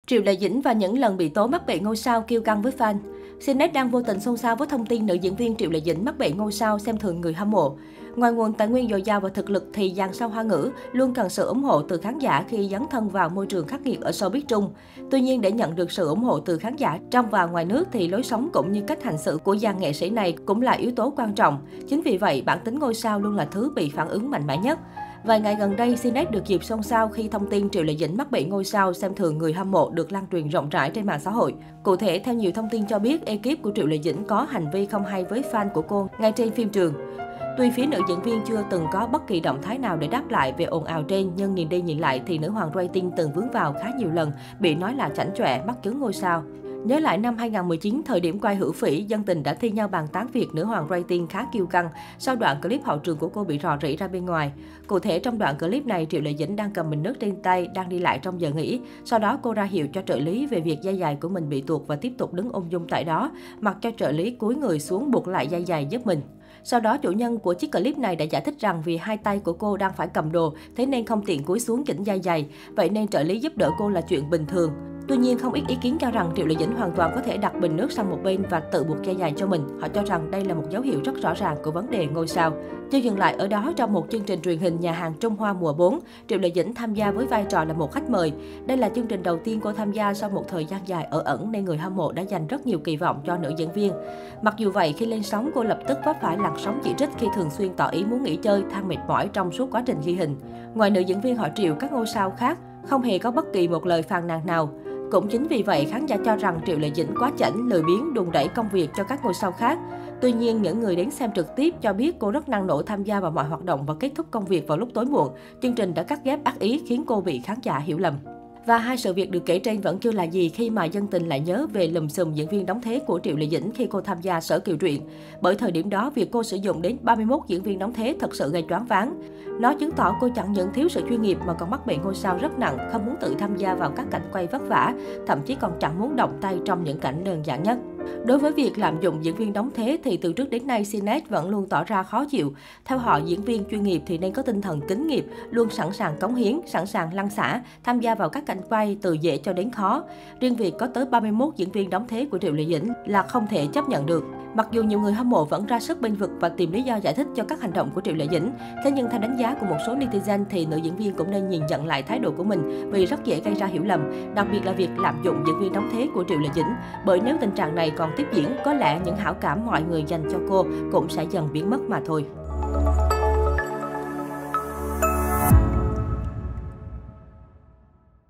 Triệu Lệ Dĩnh và những lần bị tố mắc bệnh ngôi sao kiêu căng với fan. Cnet đang vô tình xôn xao với thông tin nữ diễn viên Triệu Lệ Dĩnh mắc bệnh ngôi sao xem thường người hâm mộ. Ngoài nguồn tài nguyên dồi dào và thực lực thì dàn sao Hoa ngữ luôn cần sự ủng hộ từ khán giả khi dấn thân vào môi trường khắc nghiệt ở showbiz Trung. Tuy nhiên, để nhận được sự ủng hộ từ khán giả trong và ngoài nước thì lối sống cũng như cách hành xử của dàn nghệ sĩ này cũng là yếu tố quan trọng. Chính vì vậy, bản tính ngôi sao luôn là thứ bị phản ứng mạnh mẽ nhất. Vài ngày gần đây, Cnet được dịp xôn xao khi thông tin Triệu Lệ Dĩnh mắc bệnh ngôi sao xem thường người hâm mộ được lan truyền rộng rãi trên mạng xã hội. Cụ thể, theo nhiều thông tin cho biết, ekip của Triệu Lệ Dĩnh có hành vi không hay với fan của cô ngay trên phim trường. Tuy phía nữ diễn viên chưa từng có bất kỳ động thái nào để đáp lại về ồn ào trên, nhưng nhìn đi nhìn lại thì nữ hoàng rating từng vướng vào khá nhiều lần, bị nói là chảnh chọe, mắc chứng ngôi sao. Nhớ lại năm 2019, thời điểm quay Hữu Phỉ, dân tình đã thi nhau bàn tán việc nữ hoàng rating khá kiêu căng sau đoạn clip hậu trường của cô bị rò rỉ ra bên ngoài. Cụ thể, trong đoạn clip này, Triệu Lệ Dĩnh đang cầm bình nước trên tay, đang đi lại trong giờ nghỉ. Sau đó, cô ra hiệu cho trợ lý về việc dây giày của mình bị tuột và tiếp tục đứng ung dung tại đó, mặc cho trợ lý cúi người xuống buộc lại dây giày giúp mình. Sau đó, chủ nhân của chiếc clip này đã giải thích rằng vì hai tay của cô đang phải cầm đồ, thế nên không tiện cúi xuống chỉnh dây giày, vậy nên trợ lý giúp đỡ cô là chuyện bình thường. Tuy nhiên, không ít ý kiến cho rằng Triệu Lệ Dĩnh hoàn toàn có thể đặt bình nước sang một bên và tự buộc dây giày cho mình. Họ cho rằng đây là một dấu hiệu rất rõ ràng của vấn đề ngôi sao. Chưa dừng lại ở đó, trong một chương trình truyền hình Nhà hàng Trung Hoa mùa 4, Triệu Lệ Dĩnh tham gia với vai trò là một khách mời. Đây là chương trình đầu tiên cô tham gia sau một thời gian dài ở ẩn nên người hâm mộ đã dành rất nhiều kỳ vọng cho nữ diễn viên. Mặc dù vậy, khi lên sóng, cô lập tức vấp phải làn sóng chỉ trích khi thường xuyên tỏ ý muốn nghỉ chơi, than mệt mỏi trong suốt quá trình ghi hình. Ngoài nữ diễn viên họ Triệu, các ngôi sao khác không hề có bất kỳ một lời phàn nàn nào. Cũng chính vì vậy, khán giả cho rằng Triệu Lệ Dĩnh quá chảnh, lười biếng, đùn đẩy công việc cho các ngôi sao khác. Tuy nhiên, những người đến xem trực tiếp cho biết cô rất năng nổ tham gia vào mọi hoạt động và kết thúc công việc vào lúc tối muộn. Chương trình đã cắt ghép ác ý khiến cô bị khán giả hiểu lầm. Và hai sự việc được kể trên vẫn chưa là gì khi mà dân tình lại nhớ về lùm xùm diễn viên đóng thế của Triệu Lệ Dĩnh khi cô tham gia Sở Kiều Truyện. Bởi thời điểm đó, việc cô sử dụng đến 31 diễn viên đóng thế thật sự gây choáng váng. Nó chứng tỏ cô chẳng những thiếu sự chuyên nghiệp mà còn mắc bệnh ngôi sao rất nặng, không muốn tự tham gia vào các cảnh quay vất vả, thậm chí còn chẳng muốn động tay trong những cảnh đơn giản nhất. Đối với việc lạm dụng diễn viên đóng thế thì từ trước đến nay Cnet vẫn luôn tỏ ra khó chịu. Theo họ, diễn viên chuyên nghiệp thì nên có tinh thần kính nghiệp, luôn sẵn sàng cống hiến, sẵn sàng lăn xả, tham gia vào các cảnh quay từ dễ cho đến khó. Riêng việc có tới 31 diễn viên đóng thế của Triệu Lệ Dĩnh là không thể chấp nhận được. Mặc dù nhiều người hâm mộ vẫn ra sức bênh vực và tìm lý do giải thích cho các hành động của Triệu Lệ Dĩnh, thế nhưng theo đánh giá của một số netizen thì nữ diễn viên cũng nên nhìn nhận lại thái độ của mình vì rất dễ gây ra hiểu lầm, đặc biệt là việc lạm dụng diễn viên đóng thế của Triệu Lệ Dĩnh. Bởi nếu tình trạng này còn tiếp diễn, có lẽ những hảo cảm mọi người dành cho cô cũng sẽ dần biến mất mà thôi.